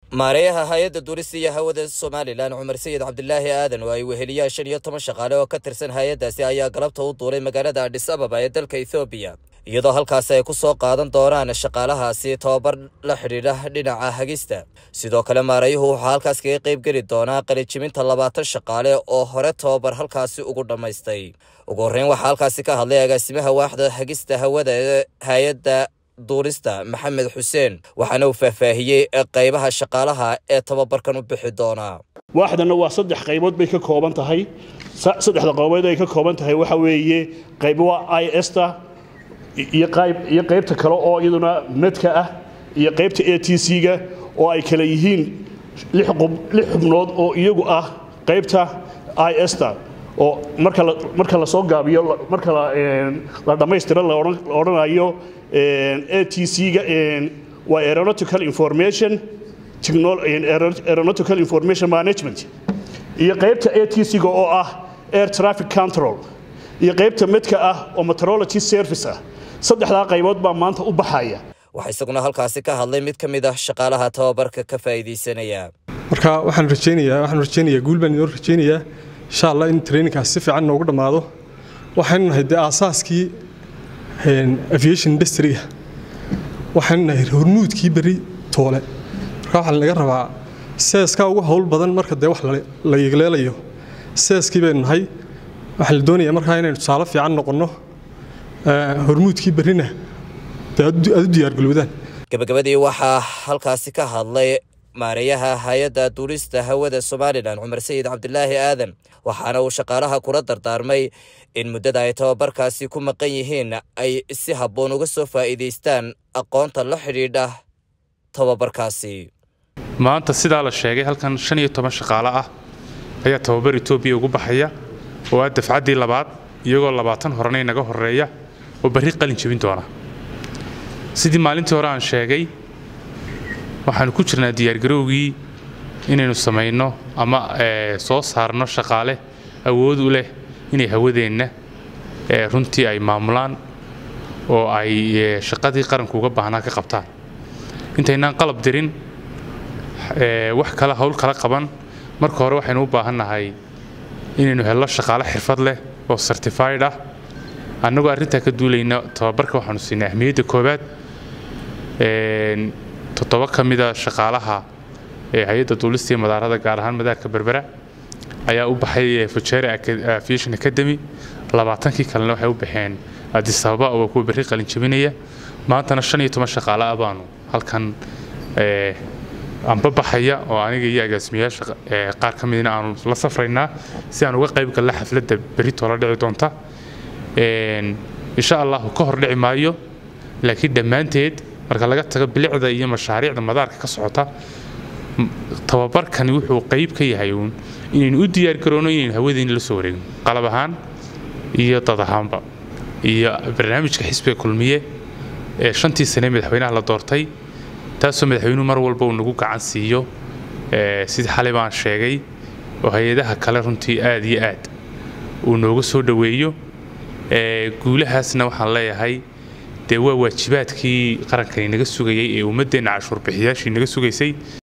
maareeyaha hay'adda duulista iyo hawada Somaliland Cumar Sayid Cabdilaahi Aadan oo ay weheliyaan 15 shaqaale oo ka tirsan hay'addaasi ayaa galabta u duulay magaalada Addis Ababa ee dalka Ethiopia iyadoo halkaas ay ku soo qaadan doonaan shaqaalahaasi tababar la xiriira dhinaca hagista sidoo kale maareeyuhu waxa halkaas kaga qayb geli doonaa qalijiminta 20 shaqaale oo hore tababar halkaasi ugu dhamaystay ugu horeyn waxa halkaasi ka hadlay agaasimaha waaxda hagista hawada ee hay'adda duulista Maxamed Xuseen waxaana uu faahfaahiyay qaybaha shaqaalaha ee tababarkan u bixi doona waaxdana waa 3 qaybood bay ka kooban tahay saddexda qaybood ay ka kooban tahay waxa weeye qayb waa IS-ta iyo qaybta kale oo iyaduna medka ah iyo qaybta ATC-ga oo ay kala yihiin 6 xubnood oo iyagu ah qaybta IS-ta oo marka la soo gaabiyo marka la dhameystiro la oranayo ATC-ga waa aeronautical information management iyo qaybta ATC-ga oo ah air traffic control iyo qaybta medka ah oo meteorology service ah saddexda qaybood baa maanta u baxaya waxa isaguna halkaasi ka hadlay mid kamid ah shaqaalaha tababarka ka faa'iideysanaya marka waxaan rajeynayaa guul baan idin rajeynayaa insha Allah in trainingkaas si fiican noogu dhamaado waxaan nahay aasaaskii aviation industry waxaan nahay hormuudkii bari toole marka waxa laga rabaa seeska ugu hawl badan marka wax la yeeleelayo seeskii baan nahay waxa la doonayaa marka inaynu tusaale fiican noqono hormuudkii barina aad u diyaar galowdaan gabagabadii waxa halkaasi ka hadlay maareeyaha hay'adda duulista hawada Somaliland Cumar Sayid Cabdilaahi Aadan waxaana uu shaqaalaha kula dardaarmay in muddada ay tababarkaasi ku maqan yihiin ay si habboon uga soo faa'iideystaan aqoonta la xiriidha tababarkaasi maanta sidaa la sheegay halkan 15 shaqaale ah ayaa tababar Ethiopia ugu baxaya oo ah dafcadii labaad iyagoo 20 horena naga horeeya oo bari qalin jabin doona sidii maalintii hore aan sheegay waxaan ku jirnaa diyaar garowgii inaynu sameeyno ama soo saarno shaqaale awood u leh inay hawadeenna runtii ay maamulaan oo ay shaqadii qaranku uga baahnaa ka qabtaan intaynaan qalab dirin wax kala hawl kala qaban marka hore waxaynu u baahanahay inaynu helno shaqaale xirfad leh oo certified ah annagoo arrinta ka duulayna tababarka waxaanu siinay ahmiyadda koobaad 7 kamida shaqaalaha hay'adda duulista iyo madaarada gaar ahaan madaarka Berbera ayaa u baxay Future Aviation Academy 20kii kalena waxay u baxeen Addis Ababa oo ku bari qalin jabinaya maantana 15 shaqaale ah baanu halkan amba baxaya oo aniga iyo agaasimayaasha qaar kamidna aanu la safraynaa si aan uga qayb galno xafladda bari tola dhici doonta insha Allah ka hor dhici maayo laakiin dhamaanteed marka laga tago bilicda iyo mashaariicda madaarka ka socota tababarkani wuxuu qayb ka yahay inaynu u diyaar garoono inaynu hawadeen la soo wareegno qalab ahaan iyo dad ahaanba iyo barnaamijka xisbiga kulmiye ee 5 sano madaxweynaha la doortay taasoo madaxweynuhu mar walba uu nagu gacan siiyo sidii xalay baan sheegay oo hay'adaha kale runtii aad iyo aad uu nooga soo dhaweeyo guulahaasna waxaan leeyahay waa waajibaadkii qaranka inaga sugayay ee ummadeena cashuur bixiyaashii inaga sugaysay